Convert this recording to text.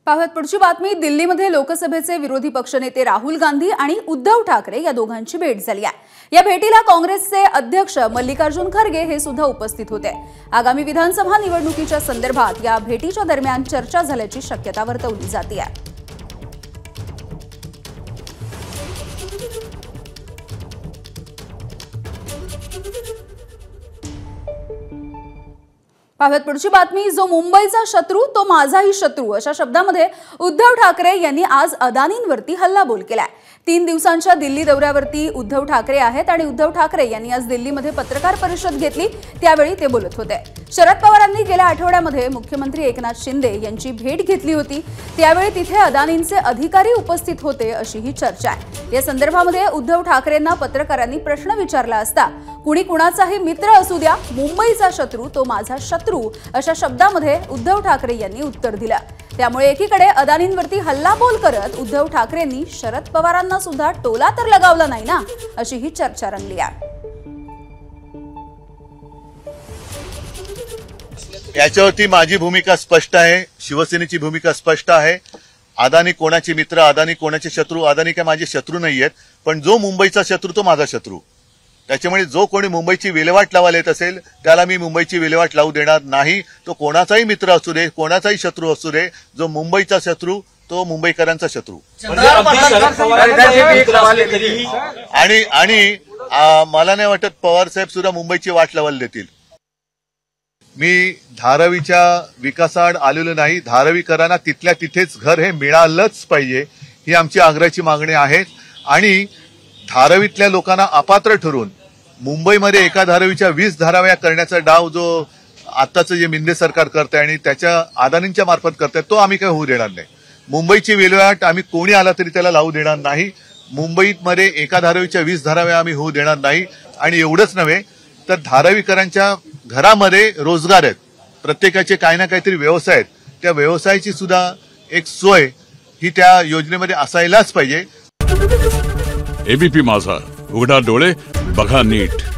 पाहत पुढची बातमी। दिल्लीमध्ये लोकसभेचे विरोधी पक्षनेते राहुल गांधी आणि उद्धव ठाकरे या दोघांची भेट झाली आहे। या भेटीला काँग्रेसचे अध्यक्ष मल्लिकार्जुन खरगे हे सुद्धा उपस्थित होते। आगामी विधानसभा निवडणुकीच्या संदर्भात या भेटीच्या दरम्यान चर्चा झाल्याची शक्यता वर्तवली जाते आहे। पाहत पुढची बातमी। जो मुंबईचा शत्रू तो माझाही शत्रू अशा शब्दांमध्ये उद्धव ठाकरे यांनी आज अदानींवरती हल्लाबोल केलाय। 3 दिवसांच्या दिल्ली दौऱ्यावरती उद्धव ठाकरे आहेत आणि उद्धव ठाकरे यांनी आज दिल्लीमध्ये पत्रकार परिषद घेतली, त्यावेळी ते बोलत होते। शरद पवारांनी गेल्या आठवड्यामध्ये मुख्यमंत्री एकनाथ शिंदे यांची भेट घेतली होती, त्यावेळी तिथे अदानींचे अधिकारी उपस्थित होते अशी ही चर्चा आहे। या संदर्भामध्ये उद्धव ठाकरेंना पत्रकारांनी प्रश्न विचारला असता कुणी कुणाचाही मित्र असू द्या, मुंबईचा शत्रू तो माझा शत्रू अशा शब्दांमध्ये उद्धव ठाकरे यांनी उत्तर दिलं। त्यामुळे एकीकडे अदानींवरती हल्लाबोल करत उद्धव ठाकरेंनी शरद पवारांना सुद्धा टोला तर लगावला नाही ना, अशी ही चर्चा रंगली आहे। याच्यावरती माझी भूमिका स्पष्ट आहे, शिवसेनेची भूमिका स्पष्ट आहे। अदानी कोणाचे मित्र, अदानी कोणाचे शत्रू, अदानी काय माझे शत्रू नाहीयेत, पण जो मुंबईचा शत्रू तो माझा शत्रू। त्याच्यामुळे जो कोणी मुंबईची विल्हेवाट लावायला येत असेल त्याला मी मुंबईची विल्हेवाट लावू देणार नाही। तो कोणाचाही मित्र असू दे, कोणाचाही शत्रू असू दे, जो मुंबईचा शत्रू तो मुंबईकरांचा शत्रू। आणि मला नाही वाटत पवार साहेब सुद्धा मुंबईची वाट लावायला देतील। मी धारावीच्या विकासाआड आलेलो नाही। धारावीकरांना तिथल्या तिथेच घर हे मिळालंच पाहिजे ही आमची आग्रहाची मागणी आहे। आणि धारावीतल्या लोकांना अपात्र ठरवून मुंबईमध्ये एका धारावीच्या 20 धाराव्या करण्याचा डाव जो आताचं जे मिंदे सरकार करतंय आणि त्याच्या अदानींच्या मार्फत करतंय तो आम्ही काही होऊ देणार नाही। मुंबईची विल्हेवाट आम्ही कोणी आला तरी त्याला लावू देणार नाही। मुंबईमध्ये एका धारावीच्या 20 धाराव्या आम्ही होऊ देणार नाही। आणि एवढंच नव्हे तर धारावीकरांच्या घरामध्ये रोजगार आहेत, प्रत्येकाचे काही ना काहीतरी व्यवसाय आहेत, त्या व्यवसायाची सुद्धा एक सोय ही त्या योजनेमध्ये असायलाच पाहिजे। एबीपी माझा, उघडा डोळे बघा नीट।